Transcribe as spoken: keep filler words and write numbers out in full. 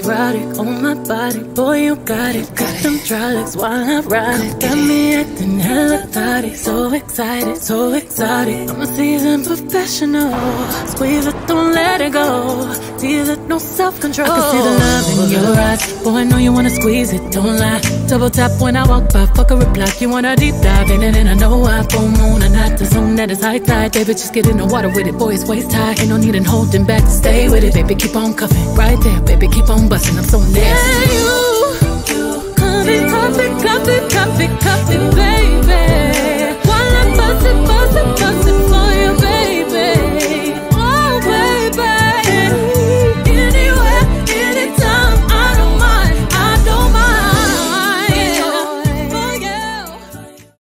erotic on my body. Boy, you got it. Got them drugs while I ride it. Got me acting hella thotty. So excited, so exotic. I'm a seasoned professional. Squeeze it, don't let it go. Tease it, no self-control. I can see the love in your eyes. Boy, I know you wanna squeeze it, don't lie. Double tap when I walk by, fuck a reply. You wanna deep dive in it, and I know I full moon and not the zone that is high tide. Baby, just get in the water with it. Boy, it's waist high. Ain't no need in holding back to stay with it. Baby, keep on cuffing right there. Baby, keep on busting. I'm so nasty. Yeah, you, you, copy, copy, copy, copy, copy, baby.